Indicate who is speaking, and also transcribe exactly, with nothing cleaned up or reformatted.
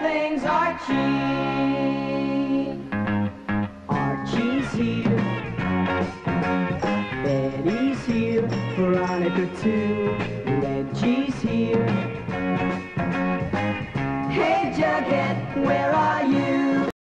Speaker 1: things are cheap. Archie's here, Freddy's here, Veronica too.